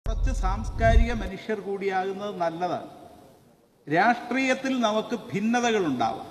കുറച്ച് സാംസ്കാരിക മനുഷ്യർ കൂടിയാകുന്നത് നല്ലതാണ്. രാഷ്ട്രീയത്തിൽ നമുക്ക് ഭിന്നതകളുണ്ടാവാം.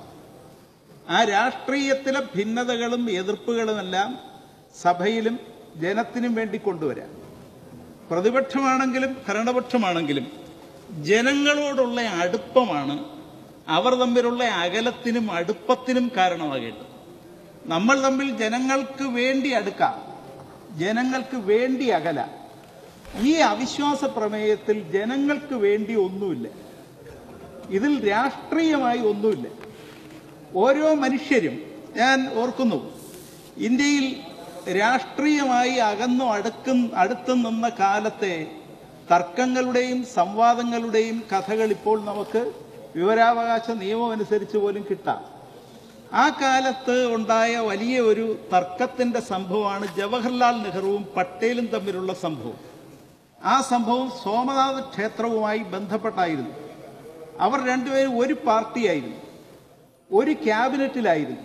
ആ രാഷ്ട്രീയത്തിലെ ഭിന്നതകളും എതിർപ്പുകളുമെല്ലാം സഭയിലും ജനത്തിനും വേണ്ടി കൊണ്ടുവരാം. പ്രതിപക്ഷമാണെങ്കിലും ഭരണപക്ഷമാണെങ്കിലും ജനങ്ങളോടുള്ള അടുപ്പമാണ് അവർ തമ്മിലുള്ള അകലത്തിനും അടുപ്പത്തിനും കാരണമാകേണ്ടത്. നമ്മൾ തമ്മിൽ ജനങ്ങൾക്ക് വേണ്ടി അടുക്കാം, ജനങ്ങൾക്ക് വേണ്ടി അകലാം. ഈ അവിശ്വാസ പ്രമേയത്തിൽ ജനങ്ങൾക്ക് വേണ്ടി ഒന്നുമില്ല, ഇതിൽ രാഷ്ട്രീയമായി ഒന്നുമില്ല. ഓരോ മനുഷ്യരും, ഞാൻ ഓർക്കുന്നു, ഇന്ത്യയിൽ രാഷ്ട്രീയമായി അടുത്തും നിന്ന കാലത്തെ തർക്കങ്ങളുടെയും സംവാദങ്ങളുടെയും കഥകൾ ഇപ്പോൾ നമുക്ക് വിവരാവകാശ നിയമം അനുസരിച്ച് പോലും കിട്ടാം. ആ കാലത്ത് ഉണ്ടായ വലിയ ഒരു തർക്കത്തിന്റെ സംഭവമാണ് ജവഹർലാൽ നെഹ്റുവും പട്ടേലും തമ്മിലുള്ള സംഭവം. ആ സംഭവം സോമനാഥ ക്ഷേത്രവുമായി ബന്ധപ്പെട്ടായിരുന്നു. അവർ രണ്ടുപേരും ഒരു പാർട്ടിയായിരുന്നു, ഒരു ക്യാബിനറ്റിലായിരുന്നു.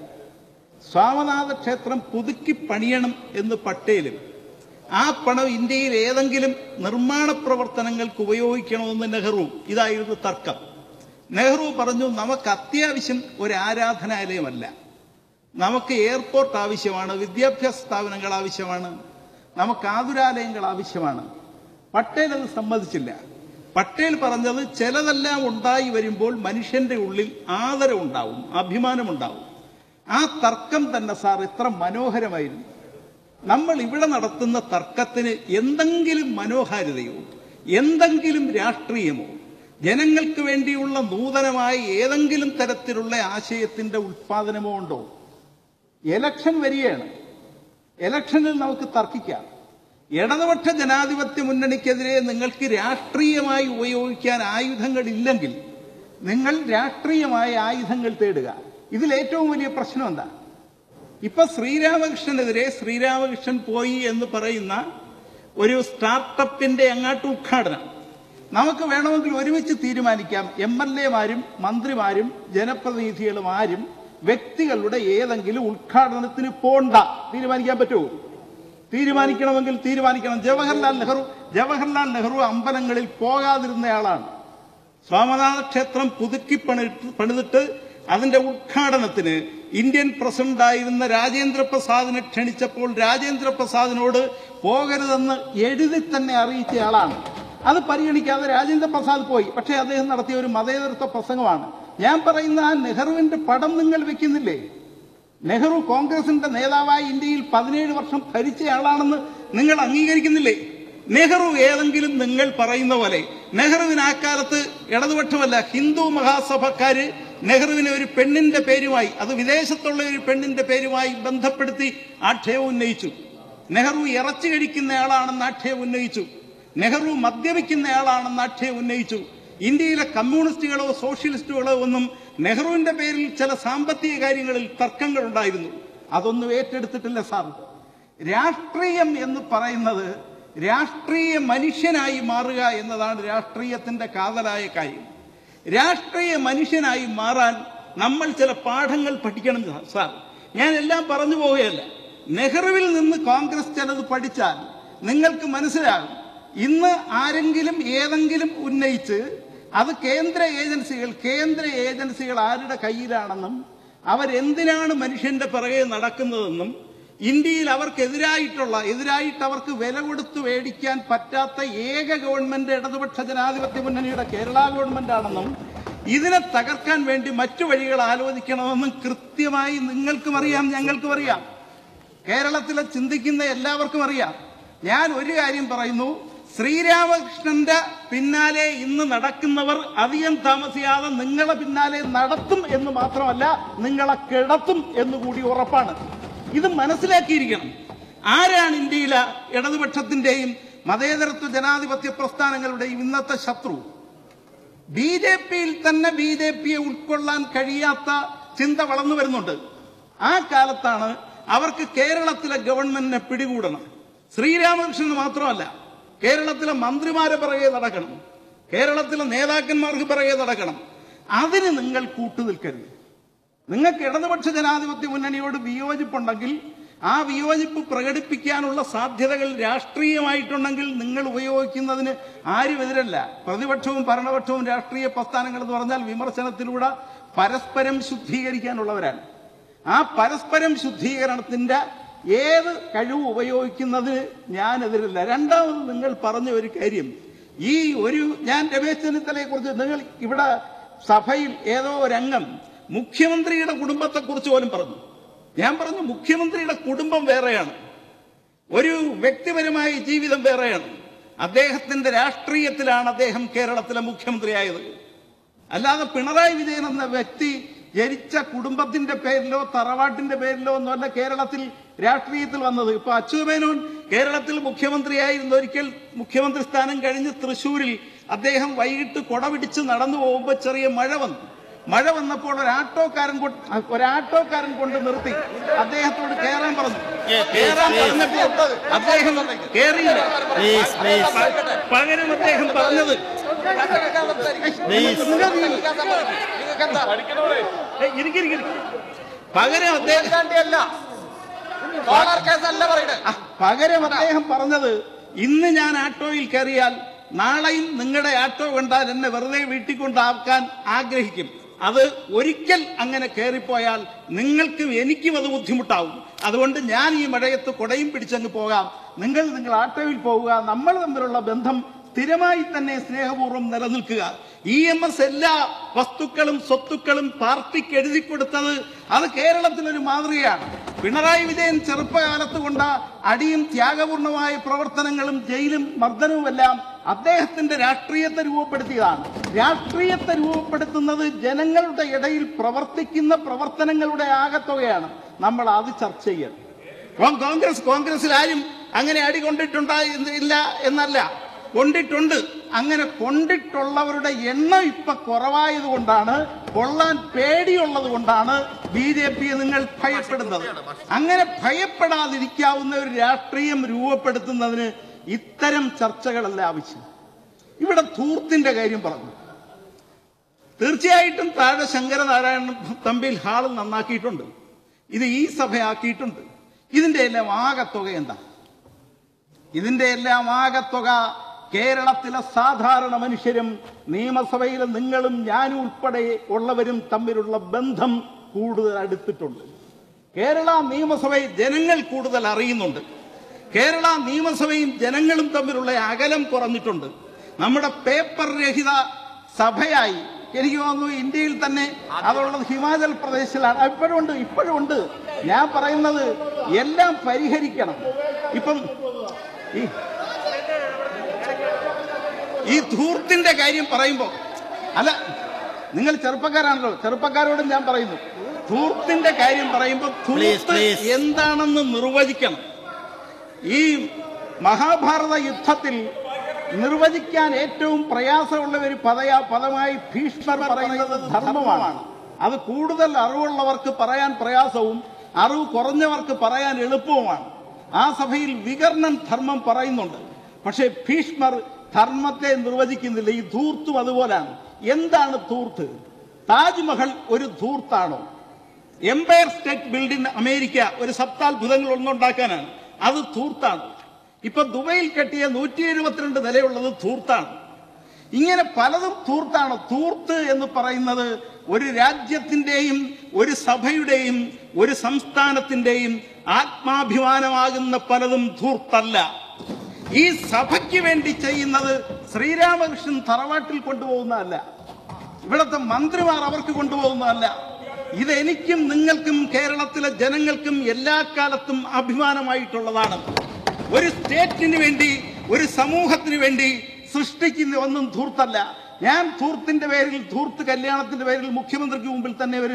സോമനാഥ ക്ഷേത്രം പുതുക്കി പണിയണം എന്ന് പട്ടേലും, ആ പണം ഇന്ത്യയിൽ ഏതെങ്കിലും നിർമ്മാണ പ്രവർത്തനങ്ങൾക്ക് ഉപയോഗിക്കണമെന്ന് നെഹ്റു. ഇതായിരുന്നു തർക്കം. നെഹ്റു പറഞ്ഞു, നമുക്ക് അത്യാവശ്യം ഒരു ആരാധനാലയമല്ല, നമുക്ക് എയർപോർട്ട് ആവശ്യമാണ്, വിദ്യാഭ്യാസ സ്ഥാപനങ്ങൾ ആവശ്യമാണ്, നമുക്ക് ആതുരാലയങ്ങൾ ആവശ്യമാണ്. പട്ടേൽ അത് സമ്മതിച്ചില്ല. പട്ടേൽ പറഞ്ഞത്, ചിലതെല്ലാം ഉണ്ടായി വരുമ്പോൾ മനുഷ്യന്റെ ഉള്ളിൽ ആദരവുണ്ടാവും, അഭിമാനമുണ്ടാവും. ആ തർക്കം തന്നെ സാർ എത്ര മനോഹരമായിരുന്നു. നമ്മൾ ഇവിടെ നടത്തുന്ന തർക്കത്തിന് എന്തെങ്കിലും മനോഹാരിതയോ എന്തെങ്കിലും രാഷ്ട്രീയമോ ജനങ്ങൾക്ക് വേണ്ടിയുള്ള നൂതനമായ ഏതെങ്കിലും തരത്തിലുള്ള ആശയത്തിന്റെ ഉത്പാദനമോ ഉണ്ടോ? എലക്ഷൻ വരികയാണ്, എലക്ഷനിൽ നമുക്ക് തർക്കിക്കാം. ഇടതുപക്ഷ ജനാധിപത്യ മുന്നണിക്കെതിരെ നിങ്ങൾക്ക് രാഷ്ട്രീയമായി ഉപയോഗിക്കാൻ ആയുധങ്ങളില്ലെങ്കിൽ നിങ്ങൾ രാഷ്ട്രീയമായ ആയുധങ്ങൾ തേടുക. ഇതിലേറ്റവും വലിയ പ്രശ്നം എന്താ? ഇപ്പൊ ശ്രീരാമകൃഷ്ണനെതിരെ ശ്രീരാമകൃഷ്ണൻ പോയി എന്ന് പറയുന്ന ഒരു സ്റ്റാർട്ടപ്പിന്റെ അങ്ങാട്ട് ഉദ്ഘാടനം നമുക്ക് വേണമെങ്കിൽ ഒരുമിച്ച് തീരുമാനിക്കാം. MLA-മാരും മന്ത്രിമാരും ജനപ്രതിനിധികളും ആരും വ്യക്തികളുടെ ഏതെങ്കിലും ഉദ്ഘാടനത്തിന് പോണ്ട തീരുമാനിക്കാൻ പറ്റുമോ? തീരുമാനിക്കണമെങ്കിൽ തീരുമാനിക്കണം. ജവഹർലാൽ നെഹ്റു അമ്പലങ്ങളിൽ പോകാതിരുന്നയാളാണ്. സോമനാഥ ക്ഷേത്രം പുതുക്കി പണിതിട്ട് അതിന്റെ ഉദ്ഘാടനത്തിന് ഇന്ത്യൻ പ്രസിഡന്റായിരുന്ന രാജേന്ദ്ര പ്രസാദിനെ ക്ഷണിച്ചപ്പോൾ രാജേന്ദ്ര പ്രസാദിനോട് പോകരുതെന്ന് എഴുതി തന്നെ അറിയിച്ചയാളാണ്. അത് പരിഗണിക്കാതെ രാജേന്ദ്ര പ്രസാദ് പോയി. പക്ഷേ അദ്ദേഹം നടത്തിയ ഒരു മതേതരത്വ പ്രസംഗമാണ്. ഞാൻ പറയുന്ന ആ നെഹ്റുവിന്റെ പടം നിങ്ങൾ വെക്കുന്നില്ലേ? നെഹ്റു കോൺഗ്രസിന്റെ നേതാവായി ഇന്ത്യയിൽ 17 വർഷം ഭരിച്ചയാളാണെന്ന് നിങ്ങൾ അംഗീകരിക്കുന്നില്ലേ? നെഹ്റു ഏതെങ്കിലും നിങ്ങൾ പറയുന്ന പോലെ നെഹ്റുവിന് ആ കാലത്ത് ഇടതുപക്ഷമല്ല, ഹിന്ദു മഹാസഭക്കാര് നെഹ്റുവിനെ ഒരു പെണ്ണിന്റെ പേരുമായി, അത് വിദേശത്തുള്ള ഒരു പെണ്ണിന്റെ പേരുമായി ബന്ധപ്പെടുത്തി ആക്ഷേപം ഉന്നയിച്ചു. നെഹ്റു ഇറച്ചി കഴിക്കുന്നയാളാണെന്ന് ആക്ഷേപം ഉന്നയിച്ചു. നെഹ്റു മദ്യപിക്കുന്നയാളാണെന്ന് ആക്ഷേപം ഉന്നയിച്ചു. ഇന്ത്യയിലെ കമ്മ്യൂണിസ്റ്റുകളോ സോഷ്യലിസ്റ്റുകളോ ഒന്നും നെഹ്റുവിന്റെ പേരിൽ ചില സാമ്പത്തിക കാര്യങ്ങളിൽ തർക്കങ്ങൾ ഉണ്ടായിരുന്നു. അതൊന്നും ഏറ്റെടുത്തിട്ടില്ല സാർ. രാഷ്ട്രീയം എന്ന് പറയുന്നത് രാഷ്ട്രീയ മനുഷ്യനായി മാറുക എന്നതാണ് രാഷ്ട്രീയത്തിന്റെ കാതലായ കാര്യം. രാഷ്ട്രീയ മനുഷ്യനായി മാറാൻ നമ്മൾ ചില പാഠങ്ങൾ പഠിക്കണം സാർ. ഞാൻ എല്ലാം പറഞ്ഞു പോവുകയല്ല. നെഹ്റുവിൽ നിന്ന് കോൺഗ്രസ് ചിലത് പഠിച്ചാൽ നിങ്ങൾക്ക് മനസ്സിലാകും. ഇന്ന് ആരെങ്കിലും ഏതെങ്കിലും ഉന്നയിച്ച് അത് കേന്ദ്ര ഏജൻസികൾ ആരുടെ കയ്യിലാണെന്നും അവരെന്തിനാണ് മനുഷ്യന്റെ പിറകെ നടക്കുന്നതെന്നും ഇന്ത്യയിൽ എതിരായിട്ട് അവർക്ക് വില കൊടുത്ത് മേടിക്കാൻ പറ്റാത്ത ഏക ഗവൺമെന്റ് ഇടതുപക്ഷ ജനാധിപത്യ മുന്നണിയുടെ കേരള ഗവൺമെന്റ് ആണെന്നും ഇതിനെ തകർക്കാൻ വേണ്ടി മറ്റു വഴികൾ ആലോചിക്കണമെന്നും കൃത്യമായി നിങ്ങൾക്കും അറിയാം, ഞങ്ങൾക്കും അറിയാം, കേരളത്തിലെ ചിന്തിക്കുന്ന എല്ലാവർക്കും അറിയാം. ഞാൻ ഒരു കാര്യം പറയുന്നു, ശ്രീരാമകൃഷ്ണന്റെ പിന്നാലെ ഇന്ന് നടക്കുന്നവർ അധികം താമസിയാതെ നിങ്ങളെ പിന്നാലെ നടത്തും എന്ന് മാത്രമല്ല, നിങ്ങളെ കിടത്തും എന്നുകൂടി ഉറപ്പാണ്. ഇത് മനസ്സിലാക്കിയിരിക്കണം. ആരാണ് ഇന്ത്യയിലെ ഇടതുപക്ഷത്തിന്റെയും മതേതരത്വ ജനാധിപത്യ പ്രസ്ഥാനങ്ങളുടെയും ഇന്നത്തെ ശത്രു? BJP-യിൽ തന്നെ BJP-യെ ഉൾക്കൊള്ളാൻ കഴിയാത്ത ചിന്ത വളർന്നു വരുന്നുണ്ട്. ആ കാലത്താണ് അവർക്ക് കേരളത്തിലെ ഗവൺമെന്റിനെ പിടികൂടണം. ശ്രീരാമകൃഷ്ണന് മാത്രമല്ല, കേരളത്തിലെ മന്ത്രിമാരെ പിറകെ നടക്കണം, കേരളത്തിലെ നേതാക്കന്മാർക്ക് പിറകെ നടക്കണം. അതിന് നിങ്ങൾ കൂട്ടുനിൽക്കരുത്. നിങ്ങൾക്ക് ഇടതുപക്ഷ ജനാധിപത്യ മുന്നണിയോട് വിയോജിപ്പുണ്ടെങ്കിൽ ആ വിയോജിപ്പ് പ്രകടിപ്പിക്കാനുള്ള സാധ്യതകൾ രാഷ്ട്രീയമായിട്ടുണ്ടെങ്കിൽ നിങ്ങൾ ഉപയോഗിക്കുന്നതിന് ആരും എതിരല്ല. പ്രതിപക്ഷവും ഭരണപക്ഷവും രാഷ്ട്രീയ പ്രസ്ഥാനങ്ങൾ എന്ന് പറഞ്ഞാൽ വിമർശനത്തിലൂടെ പരസ്പരം ശുദ്ധീകരിക്കാനുള്ളവരാണ്. ആ പരസ്പരം ശുദ്ധീകരണത്തിന്റെ ഏത് കഴിവ് ഉപയോഗിക്കുന്നതിന് ഞാൻ എതിരല്ല. രണ്ടാമത് നിങ്ങൾ പറഞ്ഞ ഒരു കാര്യം, ഞാൻ രമേശ് ചെന്നിത്തലയെ കുറിച്ച്, നിങ്ങൾ ഇവിടെ സഭയിൽ ഏതോ ഒരംഗം മുഖ്യമന്ത്രിയുടെ കുടുംബത്തെക്കുറിച്ച് പോലും പറഞ്ഞു. ഞാൻ പറഞ്ഞു, മുഖ്യമന്ത്രിയുടെ കുടുംബം വേറെയാണ്, ഒരു വ്യക്തിപരമായ ജീവിതം വേറെയാണ്. അദ്ദേഹത്തിന്റെ രാഷ്ട്രീയത്തിലാണ് അദ്ദേഹം കേരളത്തിലെ മുഖ്യമന്ത്രിയായത്. അല്ലാതെ പിണറായി വിജയൻ എന്ന വ്യക്തി ജനിച്ച കുടുംബത്തിന്റെ പേരിലോ തറവാട്ടിന്റെ പേരിലോ ഒന്നുമല്ല കേരളത്തിൽ രാഷ്ട്രീയത്തിൽ വന്നത്. ഇപ്പൊ അച്യുതമേനോൻ കേരളത്തിൽ മുഖ്യമന്ത്രിയായിരുന്ന ഒരിക്കൽ മുഖ്യമന്ത്രി സ്ഥാനം കഴിഞ്ഞ് തൃശ്ശൂരിൽ അദ്ദേഹം വൈകിട്ട് കൊട പിടിച്ച് നടന്നു പോകുമ്പോൾ ചെറിയ മഴ വന്നപ്പോൾ ഒരാട്ടോക്കാരൻ കൊണ്ട് നിർത്തി അദ്ദേഹത്തോട് കയറാൻ പറഞ്ഞു. പറഞ്ഞപ്പോൾ അദ്ദേഹം കയറിയില്ല. പകരം അദ്ദേഹം പറഞ്ഞത് പകരം അദ്ദേഹം പറഞ്ഞത്, ഇന്ന് ഞാൻ ആട്ടോയിൽ കയറിയാൽ നാളെയും നിങ്ങളുടെ ആട്ടോ കണ്ടാൽ എന്നെ വെറുതെ വീട്ടിൽ കൊണ്ടാക്കാൻ ആഗ്രഹിക്കും. അത് ഒരിക്കൽ അങ്ങനെ കയറിപ്പോയാൽ നിങ്ങൾക്കും എനിക്കും അത് ബുദ്ധിമുട്ടാവും. അതുകൊണ്ട് ഞാൻ ഈ മഴയത്ത് കൊടയും പിടിച്ചങ്ങ് പോകാം, നിങ്ങൾ ആട്ടോയിൽ പോവുക, നമ്മൾ തമ്മിലുള്ള ബന്ധം സ്ഥിരമായി തന്നെ സ്നേഹപൂർവ്വം നിലനിൽക്കുക. EMS എല്ലാ വസ്തുക്കളും സ്വത്തുക്കളും പാർട്ടിക്ക് എഴുതി കൊടുത്തത് അത് കേരളത്തിലൊരു മാതൃകയാണ്. പിണറായി വിജയൻ ചെറുപ്പകാലത്ത് കൊണ്ട അടിയും ത്യാഗപൂർണമായ പ്രവർത്തനങ്ങളും ജയിലും മർദ്ദനവുമെല്ലാം അദ്ദേഹത്തിന്റെ രാഷ്ട്രീയത്തെ രൂപപ്പെടുത്തിയതാണ്. രാഷ്ട്രീയത്തെ രൂപപ്പെടുത്തുന്നത് ജനങ്ങളുടെ ഇടയിൽ പ്രവർത്തിക്കുന്ന പ്രവർത്തനങ്ങളുടെ ആകത്തുകയാണ്. നമ്മൾ അത് ചർച്ച ചെയ്യണം. കോൺഗ്രസിൽ ആരും അങ്ങനെ അടി കൊണ്ടിട്ടുണ്ടായില്ല എന്നല്ല, കൊണ്ടിട്ടുണ്ട്. അങ്ങനെ കൊണ്ടിട്ടുള്ളവരുടെ എണ്ണം ഇപ്പൊ കുറവായതുകൊണ്ടാണ്, കൊള്ളാൻ പേടിയുള്ളത് കൊണ്ടാണ് BJP നിങ്ങൾ ഭയപ്പെടുന്നത്. അങ്ങനെ ഭയപ്പെടാതിരിക്കാവുന്ന ഒരു രാഷ്ട്രീയം രൂപപ്പെടുത്തുന്നതിന് ഇത്തരം ചർച്ചകളല്ല ആവശ്യം. ഇവിടെ ധൂർത്തിന്റെ കാര്യം പറഞ്ഞു. തീർച്ചയായിട്ടും താഴെ ശങ്കരനാരായണൻ തമ്പിൽ ഹാൾ നന്നാക്കിയിട്ടുണ്ട്, ഇത് ഈ സഭയാക്കിയിട്ടുണ്ട്. ഇതിന്റെ എല്ലാം ആകത്തുക എന്താ? ഇതിന്റെ എല്ലാം ആകത്തുക കേരളത്തിലെ സാധാരണ മനുഷ്യരും നിയമസഭയിലെ നിങ്ങളും ഞാനും ഉൾപ്പെടെ ഉള്ളവരും തമ്മിലുള്ള ബന്ധം കൂടുതൽ അടുത്തിട്ടുണ്ട്. കേരള നിയമസഭയെ ജനങ്ങൾ കൂടുതൽ അറിയുന്നുണ്ട്. കേരള നിയമസഭയും ജനങ്ങളും തമ്മിലുള്ള അകലം കുറഞ്ഞിട്ടുണ്ട്. നമ്മുടെ പേപ്പർ രഹിത സഭയായി എനിക്ക് തോന്നുന്നു ഇന്ത്യയിൽ തന്നെ അതുള്ളത് ഹിമാചൽ പ്രദേശിലാണ്. ഇപ്പോഴും ഉണ്ട്. ഞാൻ പറയുന്നത് എല്ലാം പരിഹരിക്കണം. ഇപ്പം ഈ ധൂർത്തിന്റെ കാര്യം പറയുമ്പോ, അല്ല നിങ്ങൾ ചെറുപ്പക്കാരാണല്ലോ, ചെറുപ്പക്കാരോടും ഞാൻ പറയുന്നു, ധൂർത്തിന്റെ കാര്യം പറയുമ്പോ ധൂർത്ത് എന്താണെന്ന് നിർവചിക്കണം. ഈ മഹാഭാരത യുദ്ധത്തിൽ നിർവചിക്കാൻ ഏറ്റവും പ്രയാസമുള്ള ഒരു പദമായി ഭീഷ്മർ പറയുന്നത് ധർമ്മമാണ്. അത് കൂടുതൽ അറിവുള്ളവർക്ക് പറയാൻ പ്രയാസവും അറിവ് കുറഞ്ഞവർക്ക് പറയാൻ എളുപ്പവുമാണ്. ആ സഭയിൽ വികർണൻ ധർമ്മം പറയുന്നുണ്ട്, പക്ഷെ ഭീഷ്മർ ധർമ്മത്തെ നിർവചിക്കുന്നില്ല. ഈ ധൂർത്തും അതുപോലാണ്. എന്താണ് ധൂർത്ത്? താജ്മഹൽ ഒരു ധൂർത്താണോ? എംപയർ സ്റ്റേറ്റ് ബിൽഡിംഗ് അമേരിക്ക ഒരു സപ്താത്ഭുതങ്ങൾ ഒന്നുണ്ടാക്കാനാണ്, അത് ധൂർത്താണ്. ഇപ്പൊ ദുബൈയിൽ കെട്ടിയ 172 നിലയുള്ളത് ധൂർത്താണ്. ഇങ്ങനെ പലതും ധൂർത്താണ്. ധൂർത്ത് എന്ന് പറയുന്നത് ഒരു രാജ്യത്തിന്റെയും ഒരു സഭയുടെയും ഒരു സംസ്ഥാനത്തിന്റെയും ആത്മാഭിമാനമാകുന്ന പലതും ധൂർത്തല്ല. ഈ സഭയ്ക്ക് വേണ്ടി ചെയ്യുന്നത് ശ്രീരാമകൃഷ്ണൻ തറവാട്ടിൽ കൊണ്ടുപോകുന്നതല്ല, ഇവിടുത്തെ മന്ത്രിമാർ അവർക്ക് കൊണ്ടുപോകുന്നതല്ല. ഇതെനിക്കും നിങ്ങൾക്കും കേരളത്തിലെ ജനങ്ങൾക്കും എല്ലാ കാലത്തും അഭിമാനമായിട്ടുള്ളതാണ്. ഒരു സ്റ്റേറ്റിന് വേണ്ടി ഒരു സമൂഹത്തിന് വേണ്ടി സൃഷ്ടിക്കുന്ന ഒന്നും ധൂർത്തല്ല. ഞാൻ ധൂർത്തിന്റെ പേരിൽ, ധൂർത്ത് കല്യാണത്തിന്റെ പേരിൽ മുഖ്യമന്ത്രിക്ക് മുമ്പിൽ തന്നെ ഒരു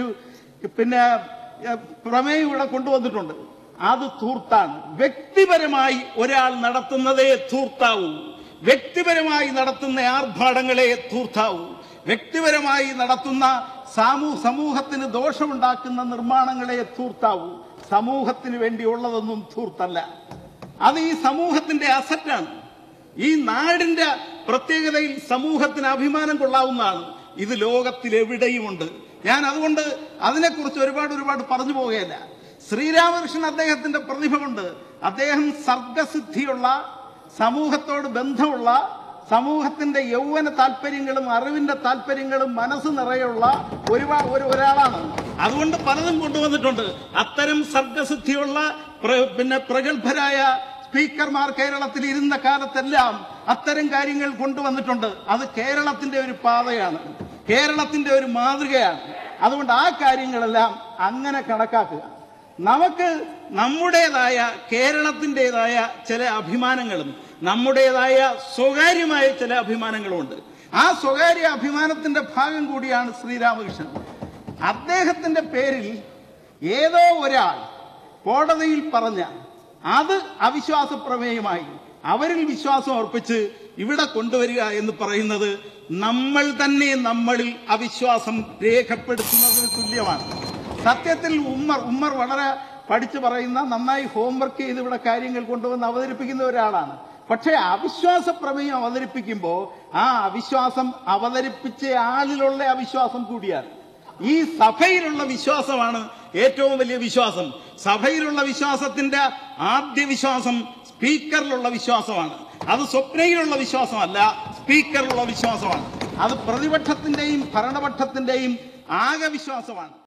പ്രമേയം ഇവിടെ കൊണ്ടുവന്നിട്ടുണ്ട്. അത് ധൂർത്താണ്. വ്യക്തിപരമായി ഒരാൾ നടത്തുന്നതേ ധൂർത്താവൂ. വ്യക്തിപരമായി നടത്തുന്ന ആർഭാടങ്ങളെ ധൂർത്താവൂ. വ്യക്തിപരമായി നടത്തുന്ന സമൂഹത്തിന് ദോഷമുണ്ടാക്കുന്ന നിർമ്മാണങ്ങളെ ധൂർത്താവൂ. സമൂഹത്തിന് വേണ്ടിയുള്ളതൊന്നും ധൂർത്തല്ല. അത് ഈ സമൂഹത്തിന്റെ അസറ്റാണ്. ഈ നാടിന്റെ പ്രത്യേകതയിൽ സമൂഹത്തിന് അഭിമാനം കൊള്ളാവുന്നതാണ്. ഇത് ലോകത്തിൽ എവിടെയുമുണ്ട്. ഞാൻ അതുകൊണ്ട് അതിനെക്കുറിച്ച് ഒരുപാട് പറഞ്ഞു പോവുകയല്ല. ശ്രീരാമകൃഷ്ണൻ അദ്ദേഹത്തിന്റെ പ്രതിഭ കൊണ്ട് അദ്ദേഹം സർഗസിദ്ധിയുള്ള, സമൂഹത്തോട് ബന്ധമുള്ള, സമൂഹത്തിന്റെ യൗവന താല്പര്യങ്ങളും അറിവിന്റെ താല്പര്യങ്ങളും മനസ്സ് നിറയുള്ള ഒരാളാണ്. അതുകൊണ്ട് പലതും കൊണ്ടുവന്നിട്ടുണ്ട്. അത്തരം സർഗസിദ്ധിയുള്ള പ്രഗത്ഭരായ സ്പീക്കർമാർ കേരളത്തിൽ ഇരുന്ന കാലത്തെല്ലാം അത്തരം കാര്യങ്ങൾ കൊണ്ടുവന്നിട്ടുണ്ട്. അത് കേരളത്തിന്റെ ഒരു പാതയാണ്, കേരളത്തിന്റെ ഒരു മാതൃകയാണ്. അതുകൊണ്ട് ആ കാര്യങ്ങളെല്ലാം അങ്ങനെ കണക്കാക്കുക. നമുക്ക് നമ്മുടേതായ കേരളത്തിൻ്റെതായ ചില അഭിമാനങ്ങളും നമ്മുടേതായ സ്വകാര്യമായ ചില അഭിമാനങ്ങളുമുണ്ട്. ആ സ്വകാര്യ അഭിമാനത്തിന്റെ ഭാഗം കൂടിയാണ് ശ്രീരാമകൃഷ്ണൻ. അദ്ദേഹത്തിന്റെ പേരിൽ ഏതോ ഒരാൾ കോടതിയിൽ പറഞ്ഞ അത് അവിശ്വാസ പ്രമേയമായി അവരിൽ വിശ്വാസം അർപ്പിച്ച് ഇവിടെ കൊണ്ടുവരിക എന്ന് പറയുന്നത് നമ്മൾ തന്നെ നമ്മളിൽ അവിശ്വാസം രേഖപ്പെടുത്തുന്നതിന് തുല്യമാണ്. സത്യത്തിൽ ഉമ്മർ വളരെ പഠിച്ചു പറയുന്ന, നന്നായി ഹോംവർക്ക് ചെയ്ത് ഇവിടെ കാര്യങ്ങൾ കൊണ്ടുവന്ന് അവതരിപ്പിക്കുന്ന ഒരാളാണ്. പക്ഷേ അവിശ്വാസ പ്രമേയം അവതരിപ്പിക്കുമ്പോൾ ആ അവിശ്വാസം അവതരിപ്പിച്ച ആളിലുള്ള അവിശ്വാസം കൂടിയാണ്. ഈ സഭയിലുള്ള വിശ്വാസമാണ് ഏറ്റവും വലിയ വിശ്വാസം. സഭയിലുള്ള വിശ്വാസത്തിന്റെ ആദ്യ വിശ്വാസം സ്പീക്കറിലുള്ള വിശ്വാസമാണ്. അത് സ്വപ്നയിലുള്ള വിശ്വാസമല്ല, സ്പീക്കറിലുള്ള വിശ്വാസമാണ്. അത് പ്രതിപക്ഷത്തിന്റെയും ഭരണപക്ഷത്തിന്റെയും ആകെ വിശ്വാസമാണ്.